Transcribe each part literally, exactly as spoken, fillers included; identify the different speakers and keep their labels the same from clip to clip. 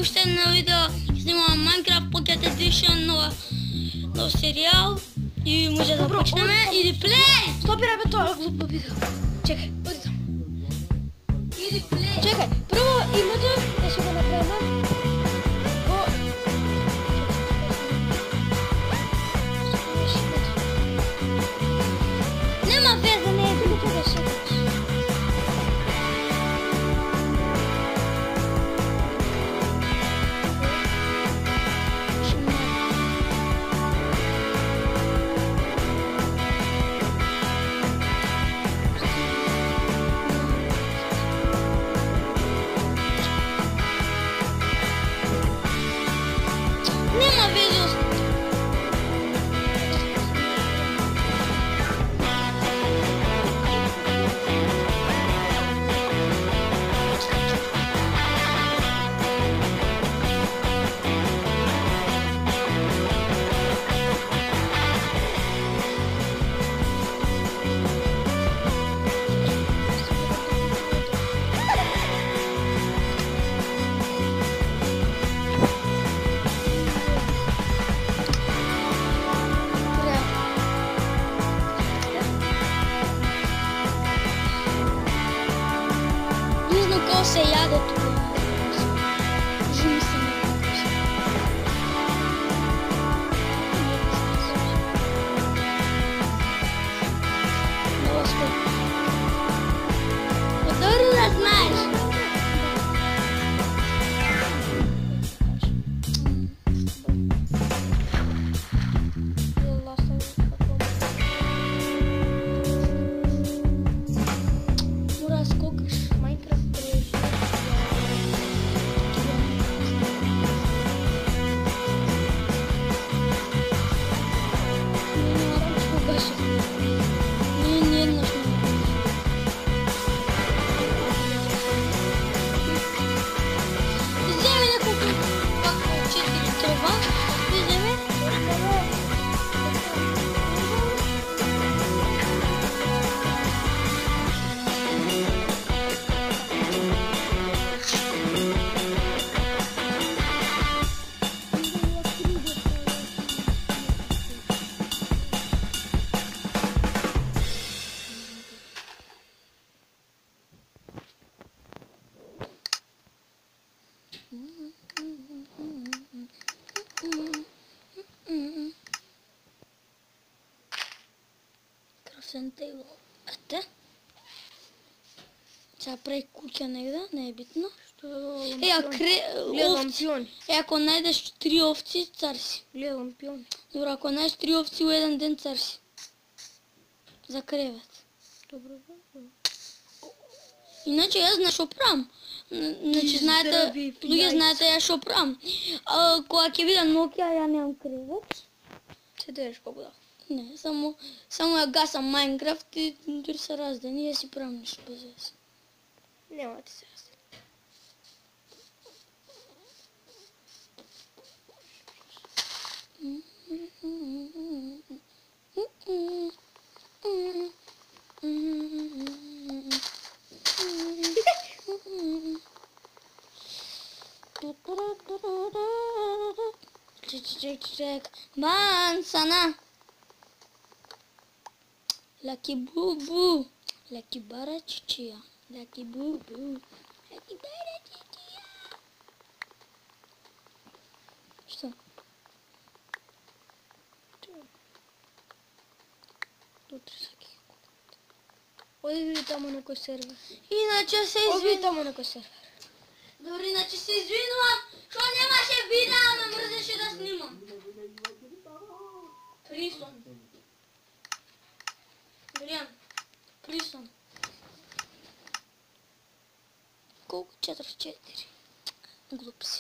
Speaker 1: още на видео снимам Minecraft Pocket Edition, нова, нов сериал и може да почнем или плей!
Speaker 2: Стопи, ребе, това глупо видео. Чекай, оди там.
Speaker 1: Или плей!
Speaker 2: Чекай, първо името да си го направим. Го...
Speaker 1: Нема веза, не е било това да се. Нема веза. Не знам какво се яде тук. Жени се ме. Много скъпо. Отдори да знаеш. Мора, скокаш в Майнкрафт. Не, не, не, не. Вземи няколко пак четири трева. Вземи. Crafting table. Ето. Сега прави куча негде, не е битно. Е, а кре...
Speaker 2: Гледам
Speaker 1: овци.
Speaker 2: пиони.
Speaker 1: Е, ако найдеш три овци, цар си.
Speaker 2: Гледам пиони.
Speaker 1: Добре, ако найдеш три овци, у един ден цар си. За кревет.
Speaker 2: Добре, добре.
Speaker 1: Иначе аз знаеш шо правам. Значи знаете,
Speaker 2: здрави
Speaker 1: луѓе
Speaker 2: яйца.
Speaker 1: знаете ја шо правам. А, кога ќе видам Nokia, ја немам кревет.
Speaker 2: Се дадеш колко да.
Speaker 1: Не, само, само ја гасам Майнкрафт и дури се разден и ја си правам нешто без вeze.
Speaker 2: Няма да ти се разли.
Speaker 1: Чек, чек, чек. Бан, сана. Лаки бубу. Лаки бара чичия. Лаки бубу. Лаки бара чичия. Что? Тут всякие.
Speaker 2: Оди види тамо на кой сервер.
Speaker 1: Иначе се
Speaker 2: Оди види
Speaker 1: извинувам.
Speaker 2: тамо на кой сервер.
Speaker 1: Добре, иначе се извинувам, що нямаше видео, ме мързеше да снимам. Присън. Бриан, присън. Колко? четири четири. Глуп си.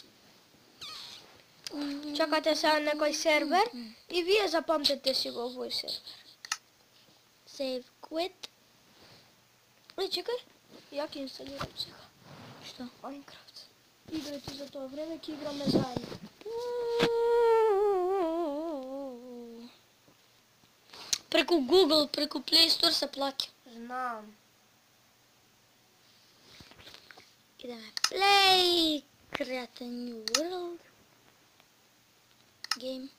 Speaker 2: Чакате сега на кой сервер и вие запомнете си го овой сервер.
Speaker 1: Save quit.
Speaker 2: Ей, чекай. Я ки инсталирам сега.
Speaker 1: Що?
Speaker 2: Майнкрафт. Играйте за това време, ки играме заедно.
Speaker 1: Преко Google, преко Play Store се плаќа.
Speaker 2: Знам.
Speaker 1: Идеме. Play! Create a new world. Game.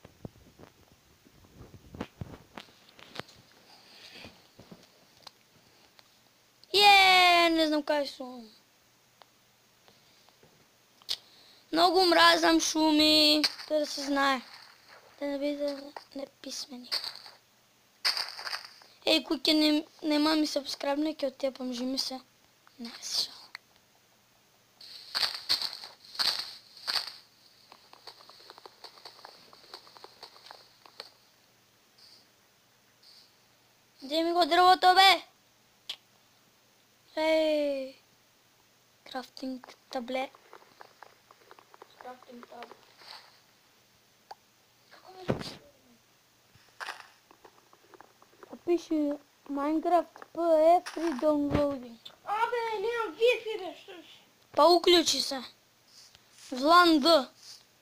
Speaker 1: Je, ne znam kaj su. Mnogo mrazam šumi, to da se zna. Da ne bude nepismeni. Ej, kuke, не, нема ми subscribe-ники от тебе, помежи ми се. Не, си шал. Дай ми го дървото, бе! Ей! Крафтинг таблет. Крафтинг таблет. Пише Minecraft пи и Free Downloading.
Speaker 2: Абе, нямам Wi-Fi, бе, що си?
Speaker 1: Па уключи се. Влан Д.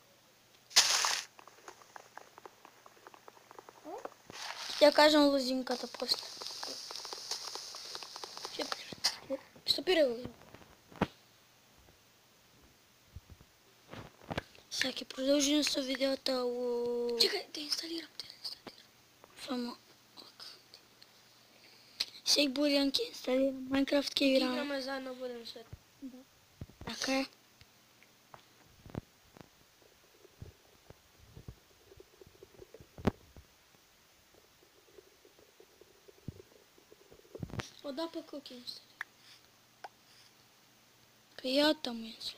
Speaker 1: Я кажем лозинката после. Стопирай лозинка. Всяки продължим с видеото.
Speaker 2: Чекай, да инсталирам, да инсталирам.
Speaker 1: Само. Всеки буденки инсталирам Minecraft ке играме.
Speaker 2: Играме заедно в буден свет.
Speaker 1: Да. Така е.
Speaker 2: Вода пък как инсталирам.
Speaker 1: Приятно ми е.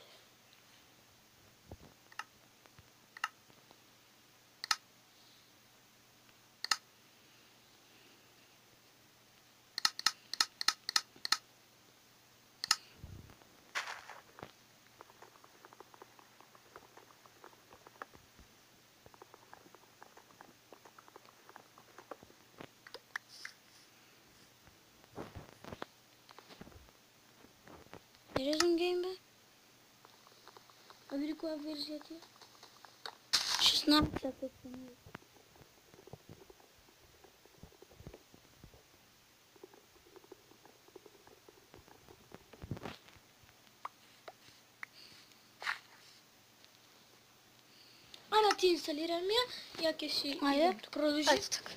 Speaker 1: Сериозен гейм, бе?
Speaker 2: А види коя версия ти е?
Speaker 1: шестнадесета.
Speaker 2: Ана ти инсталирам я, я ке си...
Speaker 1: Айде, продължи.
Speaker 2: Айде така.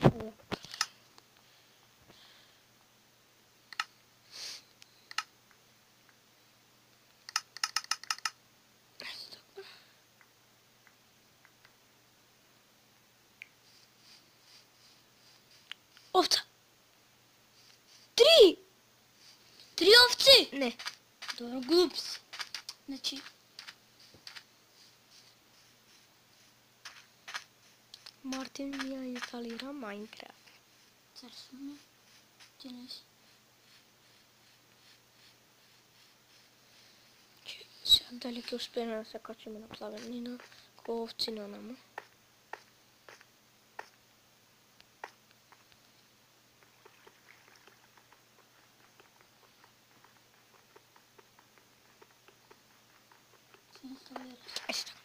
Speaker 1: Овца! Три! Три овци!
Speaker 2: Не.
Speaker 1: Добре, глуп си. Значи...
Speaker 2: Мартин ми я инсталира Майнкрафт.
Speaker 1: Царство ми. Ти не си.
Speaker 2: Сега дали ке успеем да се качим на плавенина, ко овци на нама.
Speaker 1: Се инсталира.
Speaker 2: Айде така.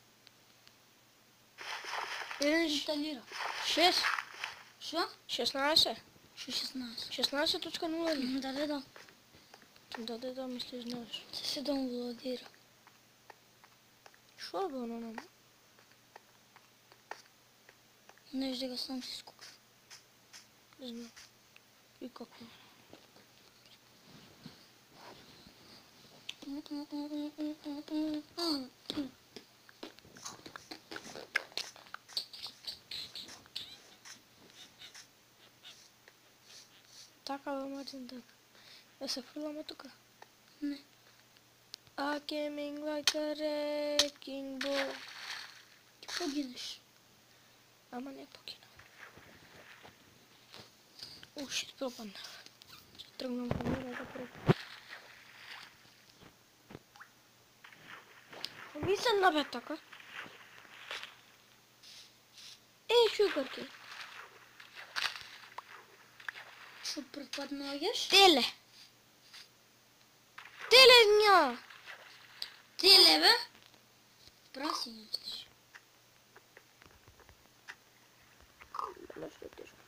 Speaker 2: Един
Speaker 1: Инсталира.
Speaker 2: шест.
Speaker 1: Що?
Speaker 2: шестнадесет.
Speaker 1: Що шестнадесет?
Speaker 2: шестнадесет точка нула ли?
Speaker 1: Да, да, да.
Speaker 2: Да, да, да, мисля, знаеш.
Speaker 1: Се се даунлодира.
Speaker 2: Що е било на нама?
Speaker 1: Не вижда го сам си скука.
Speaker 2: Не знам. И какво? Така бе, Мартин, така. Да се хвърляме тука.
Speaker 1: Не.
Speaker 2: I came like a wrecking ball.
Speaker 1: Ти погинеш.
Speaker 2: Ама не покина. О, ще пропаднах. Ще тръгнам по мира да пропадна. Ами се набе така. Ей, шугарки.
Speaker 1: Що пропаднаеш?
Speaker 2: Теле. Теле няма.
Speaker 1: Теле, бе? Праси мислиш.
Speaker 2: Нещо е тежко.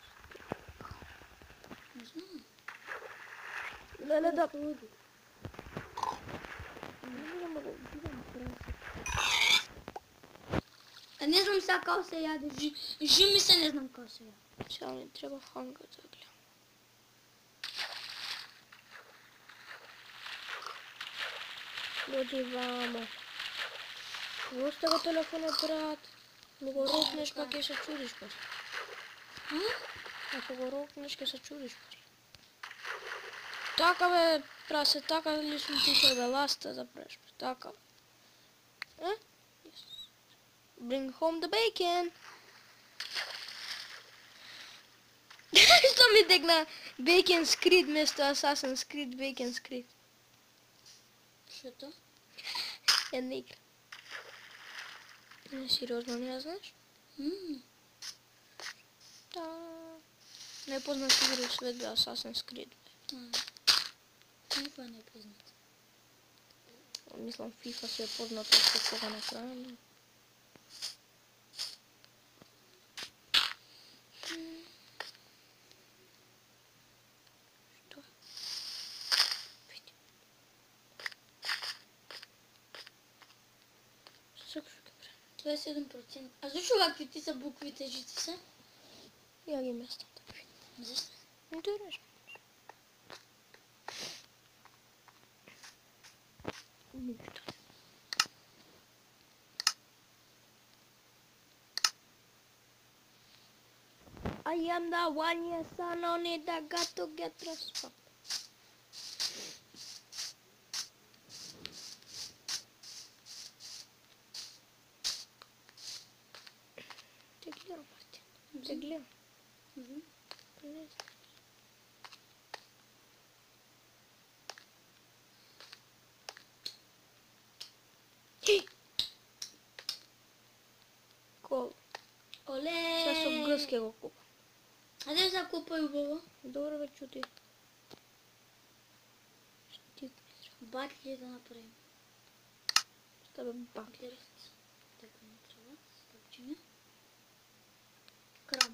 Speaker 1: Не знам.
Speaker 2: Леле да. Не мога да видим.
Speaker 1: сакал се яде. Жи ми се не знам како се яде.
Speaker 2: Сега ми треба ханга да гледам. Доđi vamo. Остави го телефонот, брат. Ми го рокнеш, па ќе се чудиш после. Ако го рокнеш, ќе се чудиш после. Така бе, прасе, така ли сум ти тебе ласта да преш, така бе. Е? Bring home the bacon. Што ми текна Bacon Creed место Assassin's Creed, Bacon Creed.
Speaker 1: Што то?
Speaker 2: Една игра. Не, сериозно не ја знаеш?
Speaker 1: Мм.
Speaker 2: Да. Најпознат игра у свет бе Assassin's Creed.
Speaker 1: Никој не е познат.
Speaker 2: Мислам FIFA се е позната од кога на крај. Што? Види. Сакаш да ги
Speaker 1: дваесет и седум проценти. А зашо вакви ти са буквите жити се?
Speaker 2: ја ги местам такви.
Speaker 1: Зашто?
Speaker 2: Интересно. Ништо. I am the one, yes, I don't need that got to get respect. Te glömmer, Martin. Te glömmer.
Speaker 1: Mhm.
Speaker 2: Гол.
Speaker 1: Оле!
Speaker 2: Сега со гъс ќе го купам.
Speaker 1: Аде за купај убаво.
Speaker 2: Добро бе, чути. Штит ми треба.
Speaker 1: Батли да направим.
Speaker 2: Šta bе бак?
Speaker 1: Гледахте. Така не трябва. Стъпчиня. Крамп.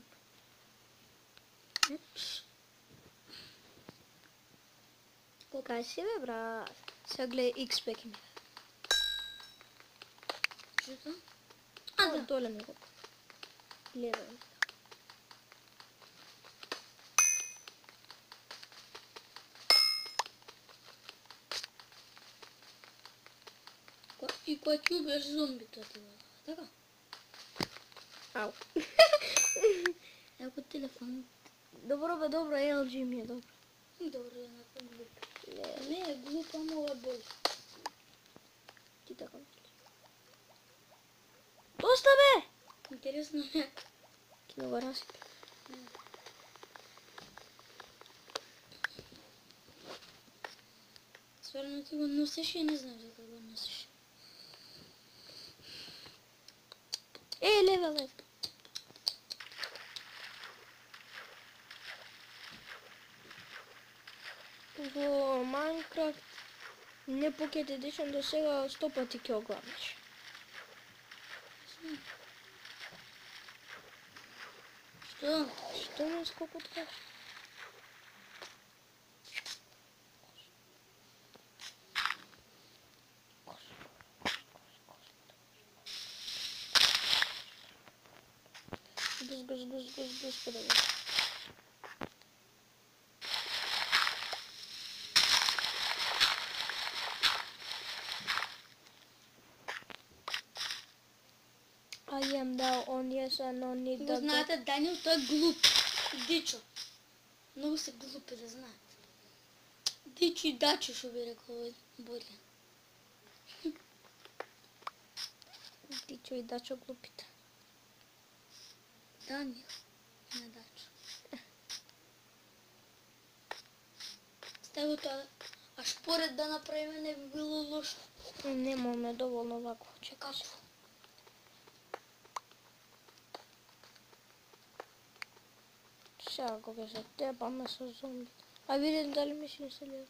Speaker 2: Кога си бе, брат? Сега гледай X-Pack ми.
Speaker 1: Что?
Speaker 2: А,
Speaker 1: А, да.
Speaker 2: доле ми го. Гледай.
Speaker 1: И кой ти убиеш зомбито това? Така?
Speaker 2: Ау.
Speaker 1: Еко телефон.
Speaker 2: Добро бе, добро, Ел Джи ми е добро.
Speaker 1: Добро да направим глуп.
Speaker 2: Не,
Speaker 1: Не е глуп, ама е боли.
Speaker 2: ти така мислиш. Доста бе!
Speaker 1: Интересно е.
Speaker 2: Ти ме го разпи.
Speaker 1: Сверно ти го носиш и не знам за какво го носиш.
Speaker 2: Ей, левел, левел. Во Майнкрафт не Pocket Edition до сега сто пати ќе огладнеш.
Speaker 1: Што?
Speaker 2: Што не сколку така? Гус, гус, гус, гус, гус, подавай. I am the on yes and on need
Speaker 1: Го
Speaker 2: the
Speaker 1: знаете, Данил, той е глуп. Дичо. Много са глупи да знаят. Дичо и Дачо, ще би рекол Боря.
Speaker 2: Дичо и Дачо глупите.
Speaker 1: Данил, не Дачо. Стего това. А шпоред да направим не би било лошо.
Speaker 2: Немаме доволно вако.
Speaker 1: Чекай.
Speaker 2: Сега кога се тепаме с зомби. А видим дали ми се инсталира.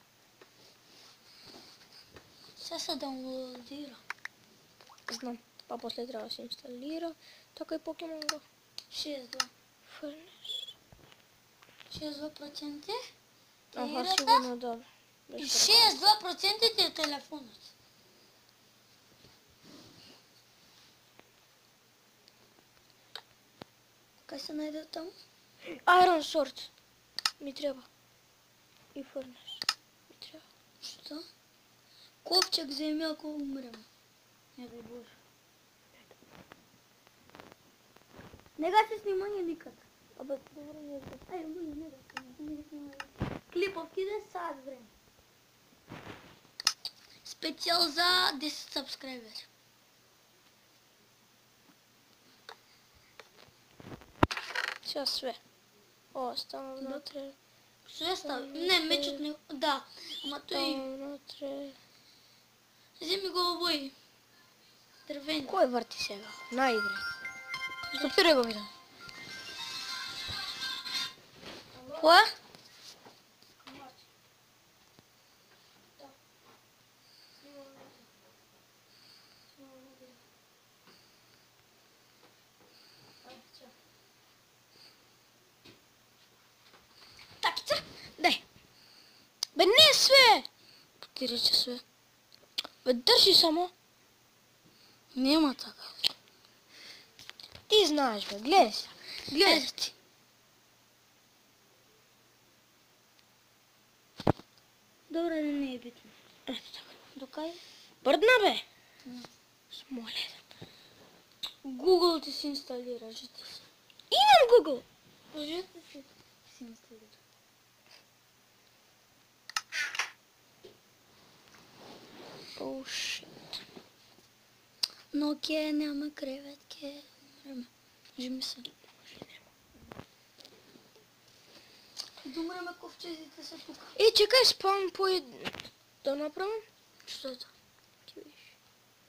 Speaker 1: Сега се даунлодира.
Speaker 2: Знам. Па после трябва да се инсталира. Така и Покемон Go.
Speaker 1: шест два.
Speaker 2: Фърнеш.
Speaker 1: шест два процента.
Speaker 2: Аха, сигурно да.
Speaker 1: И шест два процента ти е телефонът. Ca să n-ai de там.
Speaker 2: Iron Sword. Mi treba. И furnace. Mi treba.
Speaker 1: Что? Ковчег займе, ако умрем. Не дай Боже. Не гаси снимание никак.
Speaker 2: Абе, добре, не знам.
Speaker 1: Айде, мъни, не гаси. Не снимай. Клиповки да сад време. Специал за десет сабскрайбери.
Speaker 2: Сега све. О, стана вътре.
Speaker 1: Все става. Не, мечът не... Да. Ама той...
Speaker 2: Стана вътре.
Speaker 1: Вземи го обои. Дървени.
Speaker 2: Кой върти сега? Най-игре. Стопирай го, вида.
Speaker 1: Кое? Такица?
Speaker 2: Дай. Бе, не све! Ти рече све. Бе, държи само.
Speaker 1: Нема така.
Speaker 2: Ти знаеш, бе, гледай се. Гледай.
Speaker 1: Ето ти. Добре, да не е битно.
Speaker 2: Ето така.
Speaker 1: Докай?
Speaker 2: Бърдна, бе.
Speaker 1: М.
Speaker 2: Смоле.
Speaker 1: Google ти си инсталира, жити си.
Speaker 2: Имам Google.
Speaker 1: Жити си си инсталира.
Speaker 2: О, шит.
Speaker 1: Но окей, няма креветки. Време. Жми се. Думаме ковчезите са тук.
Speaker 2: Е, чекай, спам по ед... Да направим?
Speaker 1: Що е това?
Speaker 2: Ти виж.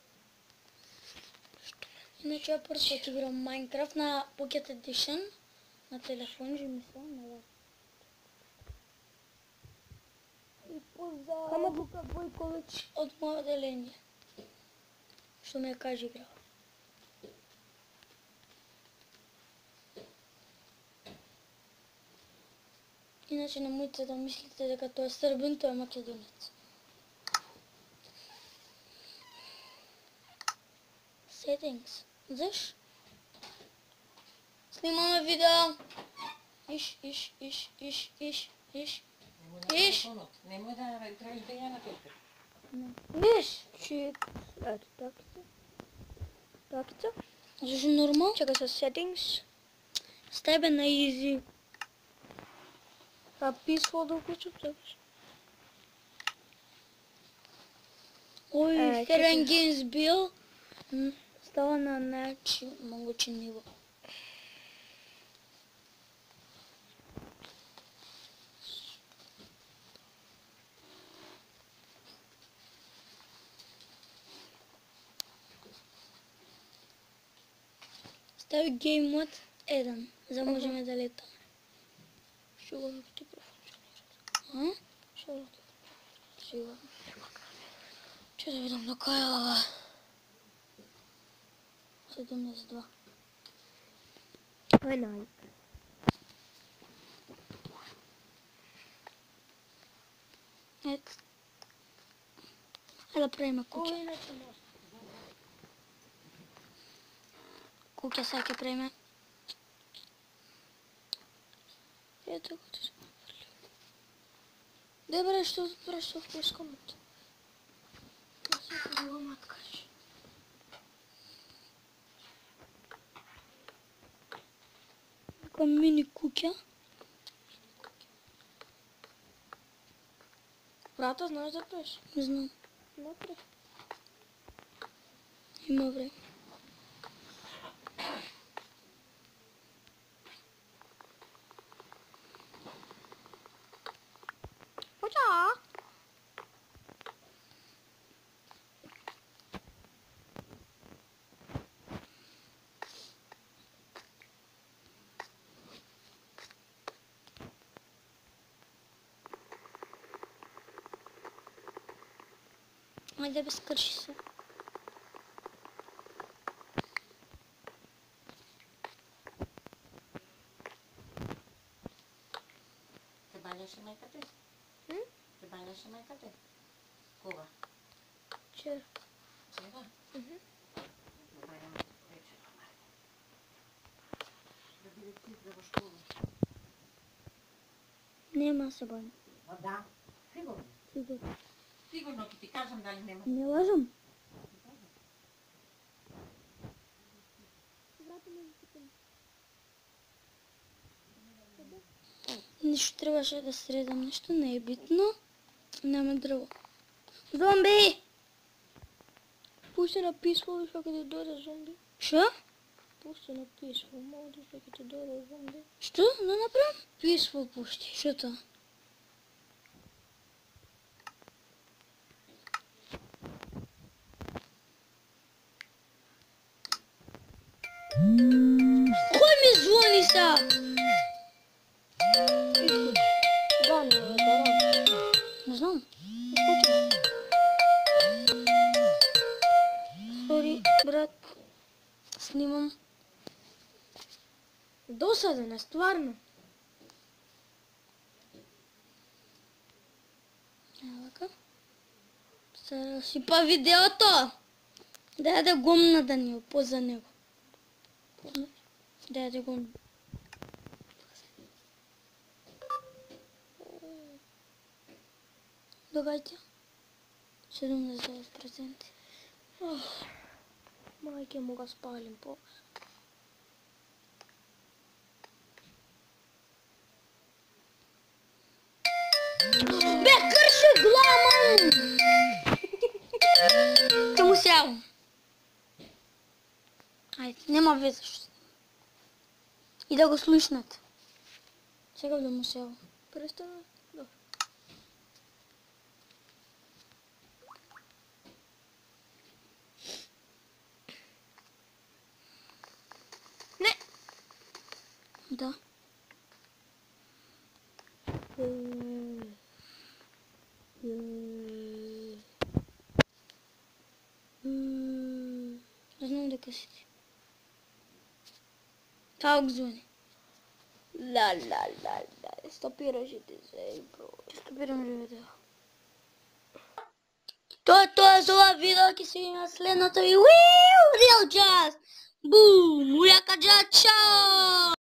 Speaker 1: Иначе я първо път играм Майнкрафт на Pocket Edition. На телефон, жми се. На лап. И поза...
Speaker 2: Ама
Speaker 1: Лука Бойкович от мое отделение. Що ми я каже играл. Иначе не можете да мислите дека той е сърбин, той е македонец. Settings. Виж? Снимаме видео. Иш, иш, иш, иш, иш, иш. Иш.
Speaker 3: Nemoj da tražiš da ja na filter.
Speaker 2: Виж, че... Ето, таките. Таките.
Speaker 1: Защо нормал?
Speaker 2: Чакай с settings.
Speaker 1: С тебе на easy.
Speaker 2: А peaceful да включим, чакаш.
Speaker 1: Ой,
Speaker 2: Е,
Speaker 1: Херен
Speaker 2: чакай.
Speaker 1: Геймс бил. М, Става на най-могуче ниво. Стави гейм мод едно, за да можем да летаме.
Speaker 2: Сигурно ти профункционира.
Speaker 1: А?
Speaker 2: Сигурно ти.
Speaker 1: Сигурно.
Speaker 2: Че да видам до кая, бе.
Speaker 1: седемдесет и два.
Speaker 2: Ай, най.
Speaker 1: Ето. Хайде да правим куки.
Speaker 2: Ой, иначе може.
Speaker 1: Куки сега ќе правиме.
Speaker 2: Ето го ти се направи. Добре, ще отпреш в плескомата. Да се друга матка.
Speaker 1: Така мини кукя.
Speaker 2: Брата, знаеш да правиш?
Speaker 1: Не знам.
Speaker 2: Направи.
Speaker 1: Има време.
Speaker 2: Поча!
Speaker 1: Айде бе, скърши се.
Speaker 3: Се баняше майката?
Speaker 2: М?
Speaker 3: Се баняше майката? Кога?
Speaker 2: Вчера.
Speaker 3: Вчера?
Speaker 2: Мгм.
Speaker 3: Добре, да ме вечер. Да биде
Speaker 1: Нема се бавим.
Speaker 3: Ma da, sigurno.
Speaker 1: Сигурно.
Speaker 3: Sigurno ti ti kažem da li nema.
Speaker 1: Не лажам. Нищо трябваше да средам нещо, не е битно. Няма дърво. Зомби!
Speaker 2: Пусти на peaceful и ще да дойде зомби.
Speaker 1: Що?
Speaker 2: Пусти на peaceful, мога да ще да дойде зомби.
Speaker 1: Що? Да направим? Peaceful пусти. Що то? Кой ми звони сега?
Speaker 2: Да, не, да, да.
Speaker 1: Не знам.
Speaker 2: Изключи.
Speaker 1: Сори, брат. Снимам.
Speaker 2: Досаден е, стварно.
Speaker 1: Елака. Сега си па видеото. Дай да гумна да ни опоза него. Дай да гумна. Догайте. седемдесет девет процента.
Speaker 2: Майке му го спалим по.
Speaker 1: Бе, кърши глава! Те му сявам. Айде, нема везе. И да го слушнат. Сега да му сявам.
Speaker 2: Престана. Да. Не!
Speaker 1: Да. Не знам дека си ти. Това го звъни.
Speaker 2: Ла, ла, ла, ла. Стопираш и ти се, бро.
Speaker 1: Стопирам ли видео? То е това за това видео, ки се има следното и уиу, реал час! Бум! Уяка джа, чао!